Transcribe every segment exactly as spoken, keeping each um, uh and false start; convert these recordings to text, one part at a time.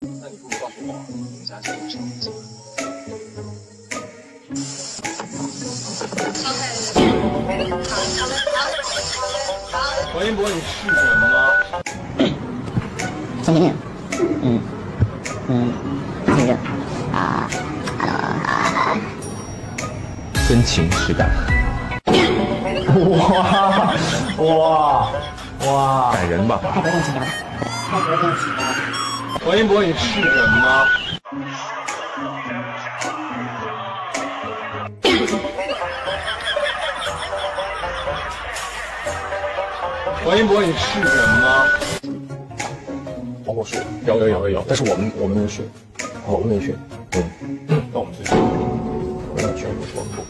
那你不如告诉我，你们家现在有什么计划？王一博，你是人吗？ 前几年，嗯嗯，挺热啊啊！ 真情实感。 哇哇哇！ 感人吧？ 太不动情了，太不动情了。 王一博，你是人吗？王一博，你是人吗？ 哦，我是有有有有，但是我们我们没学，我们没学，嗯，那我们就学，我们学我们不，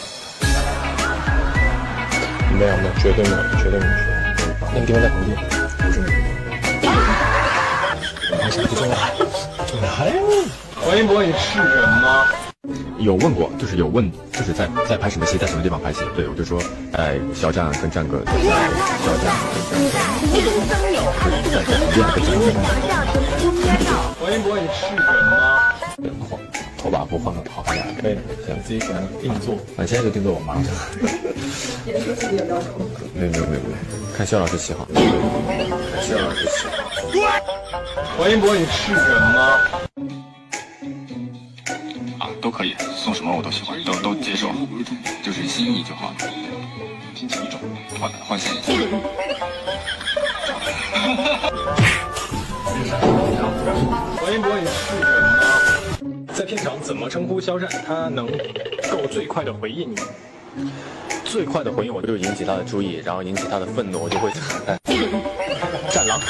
没有没有，绝对没有，绝对没有学。那个地方在横店，不是那个地方。没事，不重要，重要。哎呦， 王一博，你是人吗？ 有问过，就是有问，就是在在拍什么戏，在什么地方拍戏？对，我就说，哎，肖战跟战哥在肖战跟战哥在横店跟战哥。 王一博，你是人吗？ 换头发不换个好看点， 可以，想自己选定做， 反正现在就定做我妈。 也是自己有要求。 没有没有没有没有，看肖老师喜好。看肖老师喜好。 王一博，你是人吗？ 啊，都可以，送什么我都喜欢，都都接受，就是心意就好了。听起一种，换换下一个。 王一博，你是人吗？ 在片场怎么称呼肖战，他能够最快的回应你？ 最快的回应我就引起他的注意，然后引起他的愤怒，我就会喊战狼。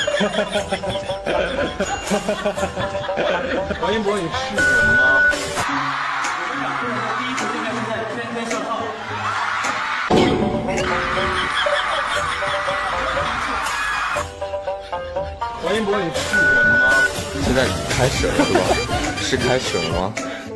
王一博，你是人吗？王一博，你是人吗？ 现在开始了是吧？是开始了吗？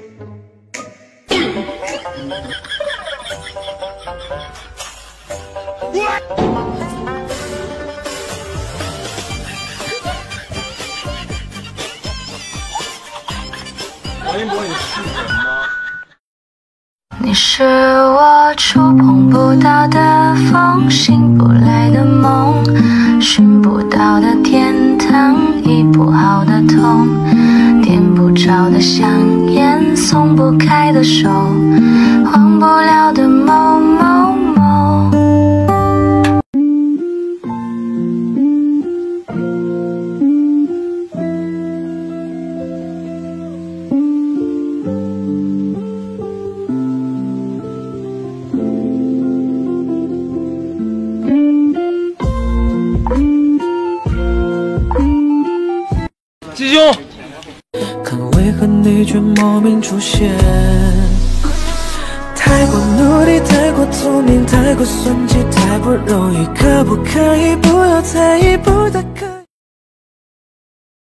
王一博，你是人吗？ 你是我触碰不到的风，醒不来的梦，寻不到的天堂，医不好的痛，点不着的香烟，松不开的手，忘不了的某某某。 鸡兄， 可为何你却莫名出现？太过努力，太过聪明，太过算计，太不容易，可不可以不要再一步的可？